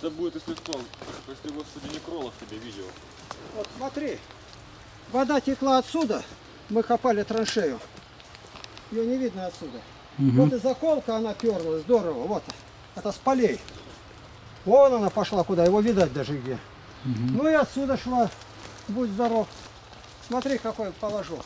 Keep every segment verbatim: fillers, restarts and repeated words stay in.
Это будет, если что, если Господи некролог тебе видео. Вот смотри, вода текла отсюда, мы копали траншею. Ее не видно отсюда. Угу. Вот и заколка она перла, здорово, вот. Это с полей. Вон она пошла куда, его видать даже где. Угу. Ну и отсюда шла, будь здоров. Смотри, какой положок.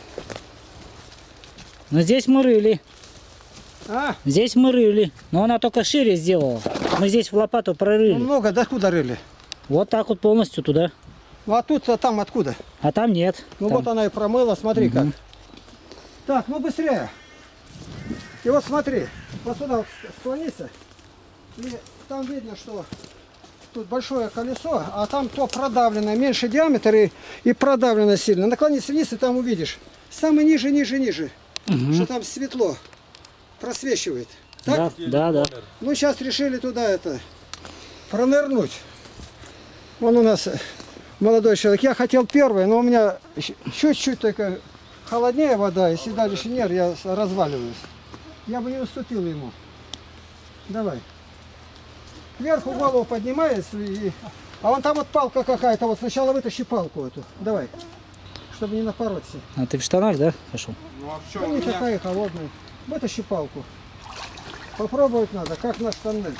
Но здесь мы рыли. А? Здесь мы рыли, но она только шире сделала. Мы здесь в лопату прорыли. Ну, много, до куда рыли? Вот так вот полностью туда. Ну а тут, а там откуда? А там нет. Ну там. Вот она и промыла, смотри угу. как. Так, ну быстрее. И вот смотри, вот сюда склониться. И там видно, что тут большое колесо, а там то продавлено, меньше диаметр и, и продавлено сильно. Наклонись вниз, и там увидишь. Самый ниже, ниже, ниже. Угу. Что там светло просвечивает. Так? Да, да, да. Ну сейчас решили туда это пронырнуть. Вон у нас молодой человек. Я хотел первый, но у меня чуть-чуть только холоднее вода, если дальше нет, я разваливаюсь. Я бы не уступил ему. Давай. Кверху голову поднимается, и... а вон там вот палка какая-то. Вот сначала вытащи палку эту. Давай. Чтобы не напороться. А ты в штанах, да, пошел? Ну, а что, ну, не меня... такая холодная. Вытащи палку. Попробовать надо, как на штаны.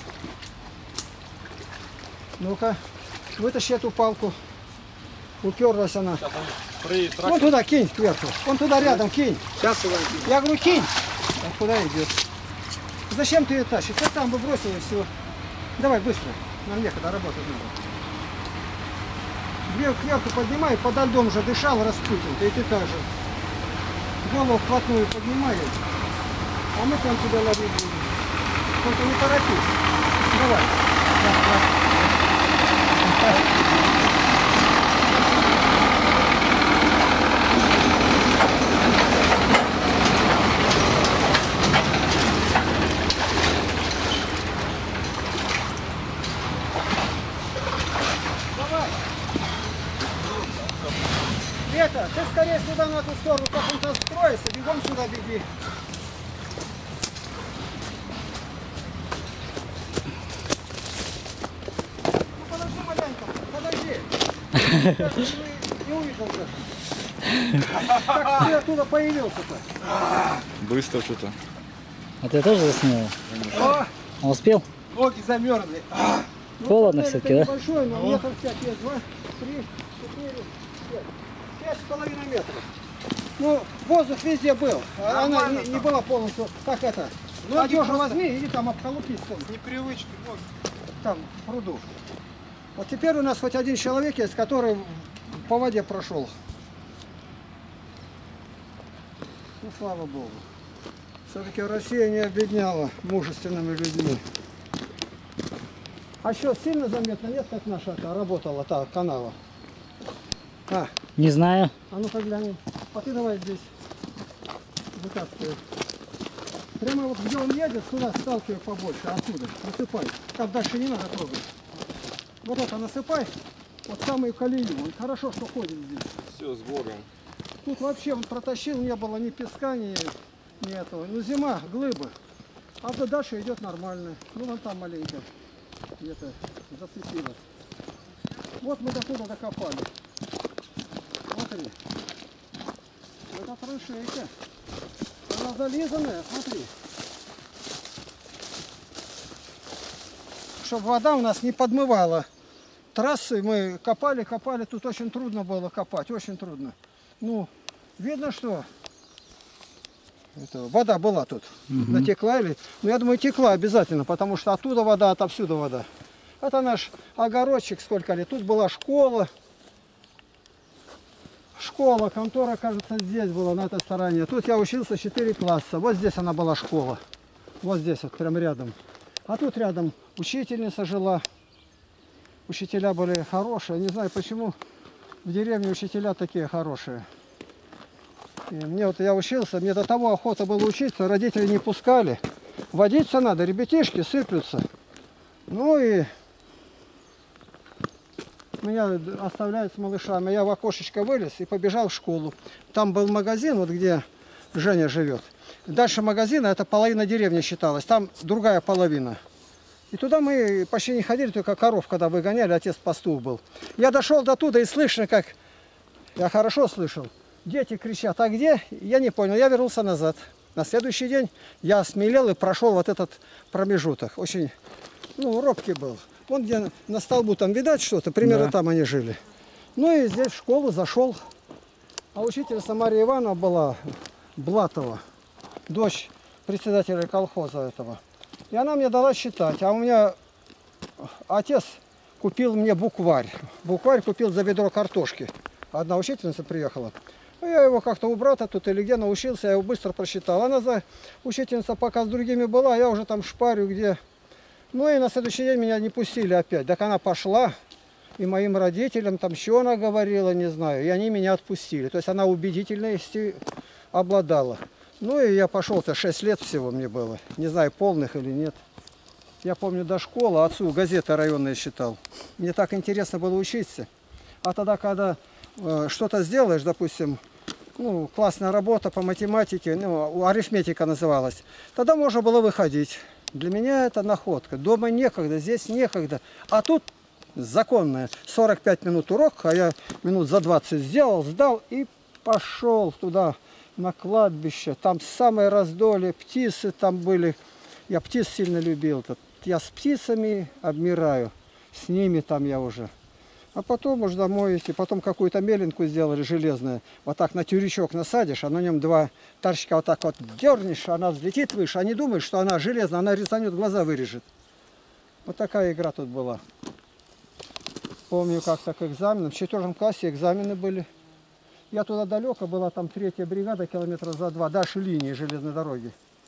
Ну-ка, вытащи эту палку. Уперлась она. Вон туда кинь кверху. Вон туда рядом кинь. Сейчас его. Я говорю, кинь. А куда идет? Зачем ты ее тащишь? Ты там бы бросил и все. Давай быстро. Нам некогда работать надо. Две кверху поднимай, подо льдом уже дышал, распутин. Ты, ты так же. Голову вплотную поднимай. А мы там тебя ловить будем. Только не торопись. Давай. Это, ты скорее сюда на ту сторону, как он там строится, бегом сюда беги. Ну подожди маленько, подожди. Я не, не увидел даже. Как ты оттуда появился-то? Быстро что-то. А ты тоже заснял? А успел? ноги замерзли. Холодно ну, все-таки, да? Небольшой, но метр пять есть. Два, три, четыре, пять. Пять с половиной метров. Ну, воздух везде был. Она не, не была полностью. Так это. Одежду возьми, иди там обколупись. С непривычки ноги. Там, в пруду. Вот теперь у нас хоть один человек есть, который по воде прошел. Ну, слава Богу. Все-таки Россия не обедняла мужественными людьми. А что, сильно заметно? Нет, как наша -то работала, та канава? А. Не знаю. А ну-ка глянем. А ты давай здесь вытаскивай. Прямо вот где он едет, сюда сталкивай побольше, отсюда. Насыпай. Там дальше не надо трогать. Вот это насыпай. Вот самую колею. И хорошо, что ходит здесь. Все, с горем. Тут вообще он протащил, не было ни песка, ни, ни этого. Ну зима, глыбы. А до дальше идет нормально. Ну вон там маленько где-то зацепилось. Вот мы до туда докопали. Смотри. Это траншейка. Она зализанная, смотри. Чтобы вода у нас не подмывала. Трассы мы копали, копали. Тут очень трудно было копать, очень трудно. Ну, видно, что это, вода была тут. Угу. Натекла или... Ну, я думаю, текла обязательно, потому что оттуда вода, отовсюду вода. Это наш огородчик сколько лет. Тут была школа. Школа, контора, кажется, здесь была, на этой стороне. Тут я учился четыре класса. Вот здесь она была школа. Вот здесь, вот прям рядом. А тут рядом учительница жила. Учителя были хорошие. Не знаю, почему в деревне учителя такие хорошие. И мне вот я учился, мне до того охота было учиться, родители не пускали. Водиться надо, ребятишки сыплются. Ну и меня оставляют с малышами. Я в окошечко вылез и побежал в школу. Там был магазин, вот где Женя живет. Дальше магазина, это половина деревни считалась. Там другая половина. И туда мы почти не ходили, только коров, когда выгоняли, отец пастух был. Я дошел до туда и слышно, как... Я хорошо слышал. Дети кричат, а где? Я не понял, я вернулся назад. На следующий день я осмелел и прошел вот этот промежуток. Очень, ну, робкий был. Вон где на столбу там видать что-то, примерно Да. там они жили. Ну и здесь в школу зашел. А учительница Мария Ивановна была Блатова, дочь председателя колхоза этого. И она мне дала считать. А у меня отец купил мне букварь. Букварь купил за ведро картошки. Одна учительница приехала. Я его как-то у брата тут или где научился, я его быстро просчитал. Она за учительница пока с другими была, я уже там шпарю где. Ну и на следующий день меня не пустили опять. Так она пошла, и моим родителям там еще она говорила, не знаю, и они меня отпустили. То есть она убедительностью обладала. Ну и я пошел-то шесть лет всего мне было. Не знаю, полных или нет. Я помню до школы, отцу газеты районные читал. Мне так интересно было учиться. А тогда, когда э, что-то сделаешь, допустим, ну, классная работа по математике, ну, арифметика называлась, тогда можно было выходить. Для меня это находка. Дома некогда, здесь некогда. А тут законная. сорок пять минут урок, а я минут за двадцать сделал, сдал и пошел туда, на кладбище. Там самое раздолье, птицы там были. Я птиц сильно любил. Я с птицами обмираю. С ними там я уже. А потом уж домой идти. Потом какую-то меленку сделали железную. Вот так на тюрячок насадишь, а на нем два торчка вот так вот дернешь, она взлетит выше. Они думают, что она железная, она резанет, глаза вырежет. Вот такая игра тут была. Помню, как-то к экзаменам. В четвертом классе экзамены были. Я туда далеко, была там третья бригада, километра за два, дальше линии железной дороги.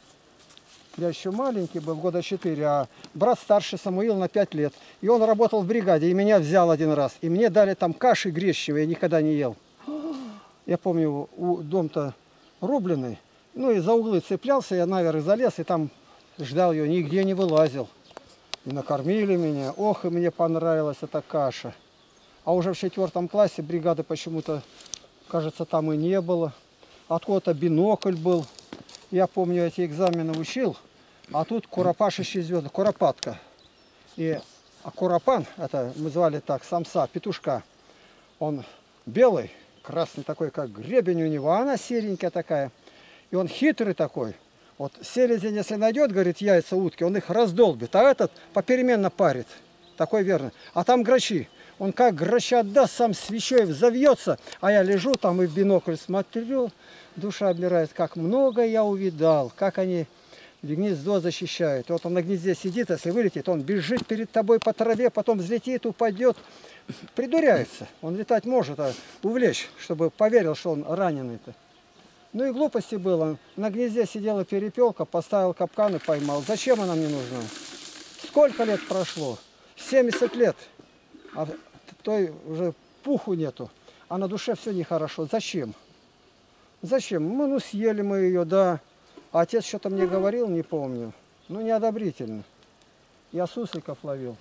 Я еще маленький был, года четыре, а брат старший Самуил на пять лет. И он работал в бригаде, и меня взял один раз. И мне дали там каши гречневой, я никогда не ел. Я помню, у дом-то рубленый. Ну и за углы цеплялся, я наверх залез, и там ждал ее, нигде не вылазил. И накормили меня. Ох, и мне понравилась эта каша. А уже в четвертом классе бригады почему-то, кажется, там и не было. Откуда-то бинокль был. Я помню, эти экзамены учил, а тут куропашащие звезды, куропатка. И а куропан, это мы звали так, самца, петушка, он белый, красный такой, как гребень у него, а она серенькая такая. И он хитрый такой. Вот селезень, если найдет, говорит, яйца утки, он их раздолбит, а этот попеременно парит. Такой верно. А там грачи. Он как грача отдаст, сам свечой взовьется, а я лежу там и в бинокль смотрю, душа обмирает, как много я увидал, как они гнездо защищают. Вот он на гнезде сидит, если вылетит, он бежит перед тобой по траве, потом взлетит, упадет, придуряется. Он летать может, а увлечь, чтобы поверил, что он раненый-то. Ну и глупости было. На гнезде сидела перепелка, поставил капкан и поймал. Зачем она мне нужна? Сколько лет прошло? семьдесят лет. А той уже пуху нету. А на душе все нехорошо. Зачем? Зачем? Мы, ну, съели мы ее, да. А отец что-то мне говорил, не помню. Ну, неодобрительно. Я сусликов ловил.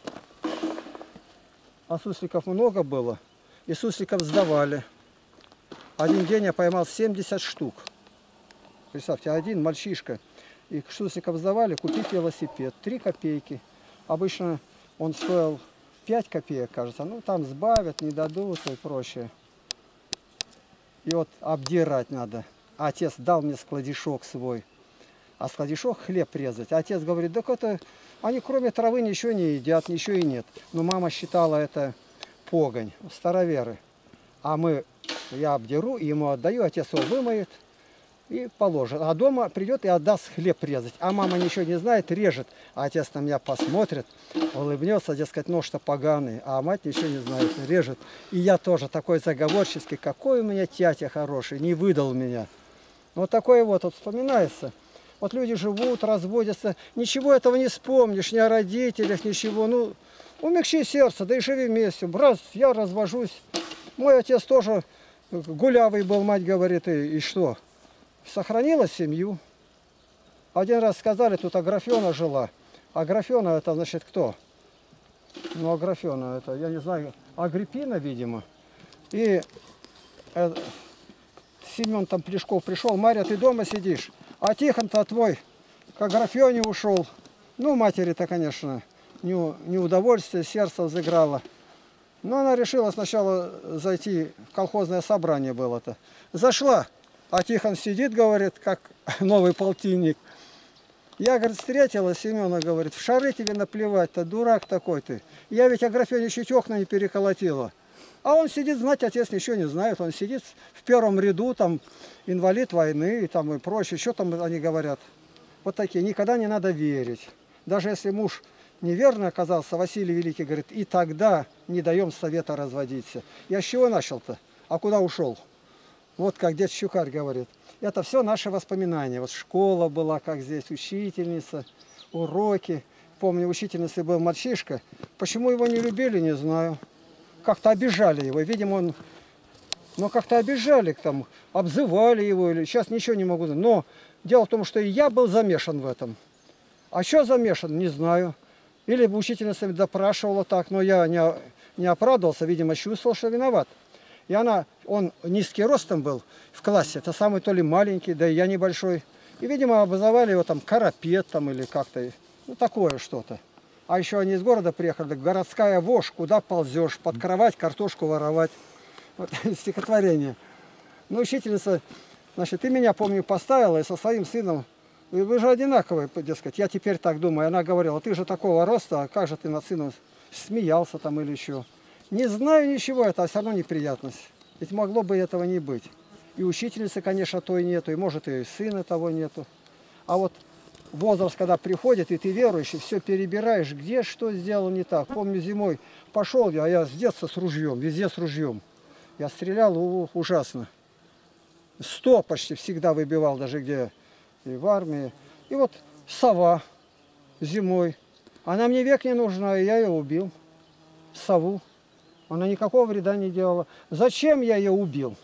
А сусликов много было. И сусликов сдавали. Один день я поймал семьдесят штук. Представьте, один мальчишка. И сусликов сдавали, купить велосипед. три копейки. Обычно он стоил пять копеек, кажется. Ну, там сбавят, не дадут и прочее. И вот обдирать надо. Отец дал мне складишок свой. А складишок хлеб резать. А отец говорит, так это они кроме травы ничего не едят, ничего и нет. Но мама считала это погонь, староверы. А мы, я обдеру, ему отдаю, отец его вымоет и положит. А дома придет и отдаст хлеб резать. А мама ничего не знает, режет. А отец на меня посмотрит, улыбнется, дескать, нож-то поганый. А мать ничего не знает, режет. И я тоже такой заговорческий, какой у меня тятя хороший, не выдал меня. Вот такое вот, вот вспоминается. Вот люди живут, разводятся, ничего этого не вспомнишь, ни о родителях, ничего. Ну, умягчи сердце, да и живи вместе. Брат, я развожусь. Мой отец тоже гулявый был, мать говорит, и, и что? Сохранила семью. Один раз сказали, тут Аграфена жила. Аграфена это значит кто? Ну, Аграфена это, я не знаю, Агриппина, видимо. И э, Семен там Плешков пришел, Марья, ты дома сидишь? А Тихон-то твой к Аграфене ушел. Ну, матери-то, конечно, неу- неудовольствие, сердце взыграло. Но она решила сначала зайти в колхозное собрание было-то. Зашла, а Тихон сидит, говорит, как новый полтинник. Я, говорит, встретила Семена, говорит, в шары тебе наплевать-то, дурак такой ты. Я ведь Аграфене чуть окна не переколотила. А он сидит, знать отец ничего не знает. Он сидит в первом ряду, там, инвалид войны там, и прочее. Что там они говорят? Вот такие. Никогда не надо верить. Даже если муж неверно оказался, Василий Великий говорит, и тогда не даем совета разводиться. Я с чего начал-то? А куда ушел? Вот как дед Щукарь говорит. Это все наши воспоминания. Вот школа была, как здесь, учительница, уроки. Помню, учительницей был мальчишка. Почему его не любили, не знаю. Как-то обижали его. Видимо, он... Но как-то обижали, там, обзывали его. Или... Сейчас ничего не могу знать. Но дело в том, что и я был замешан в этом. А что замешан, не знаю. Или учительница допрашивала так, но я не, не оправдывался. Видимо, чувствовал, что виноват. И она, он низкий ростом был в классе, это самый то ли маленький, да и я небольшой. И, видимо, образовали его там карапет там или как-то, ну такое что-то. А еще они из города приехали, городская вошь, куда ползешь, под кровать картошку воровать. Вот, стихотворение. Ну, учительница, значит, ты меня, помню, поставила и со своим сыном, и вы же одинаковые, дескать, я теперь так думаю. Она говорила, ты же такого роста, а как же ты над сыном смеялся там или еще. Не знаю ничего, это все равно неприятность. Ведь могло бы этого не быть. И учительницы, конечно, той нету, и может и сына того нету. А вот возраст, когда приходит, и ты верующий, все перебираешь, где что сделал не так. Помню, зимой пошел я, а я с детства с ружьем, везде с ружьем. Я стрелял о, ужасно. Сто почти всегда выбивал, даже где и в армии. И вот сова зимой. Она мне век не нужна, и я ее убил. Сову. Она никакого вреда не делала. Зачем я ее убил?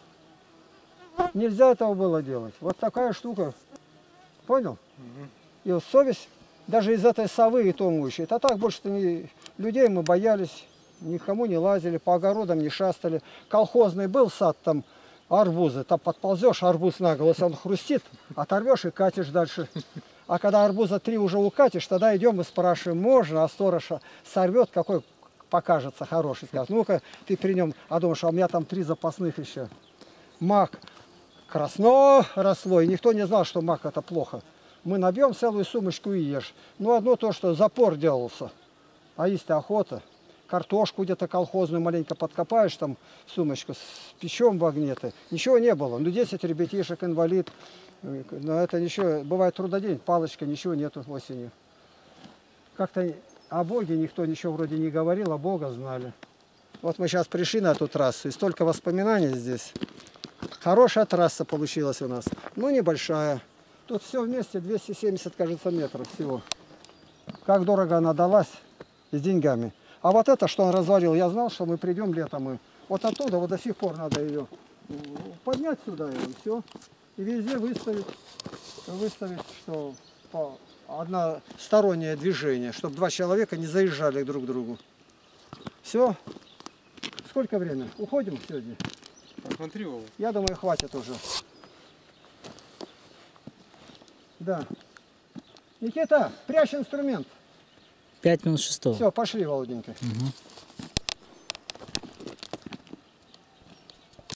Нельзя этого было делать. Вот такая штука. Понял? Угу. И вот совесть, даже из этой совы и то мучает. А так больше-то не... людей мы боялись, никому не лазили, по огородам не шастали. Колхозный был сад, там арбузы. Там подползешь, арбуз на голову, он хрустит, оторвешь и катишь дальше. А когда арбуза три уже укатишь, тогда идем и спрашиваем, можно, а сторож сорвет, какой покажется хороший. Скажет, ну-ка, ты при нем, а думаешь, а у меня там три запасных еще. Мак красно росло, и никто не знал, что мак это плохо. Мы набьем целую сумочку и ешь. Ну, одно то, что запор делался, а есть охота. Картошку где-то колхозную маленько подкопаешь, там сумочку с печем в огне-то. Ничего не было. Ну, десять ребятишек, инвалид. Но это ничего, бывает трудодень, палочка, ничего нету осенью. Как-то о Боге никто ничего вроде не говорил, а Бога знали. Вот мы сейчас пришли на эту трассу, и столько воспоминаний здесь. Хорошая трасса получилась у нас, но небольшая. Тут все вместе двести семьдесят, кажется, метров всего. Как дорого она далась и с деньгами. А вот это, что он развалил, я знал, что мы придем летом. И вот оттуда вот до сих пор надо ее поднять сюда, и все. И везде выставить, выставить, что по одностороннее движение, чтобы два человека не заезжали друг к другу. Все. Сколько время? Уходим сегодня? Посмотри, Вова. Я думаю, хватит уже. Да. Никита, прячь инструмент. Пять минут шестого. Все, пошли, Володенька. Угу.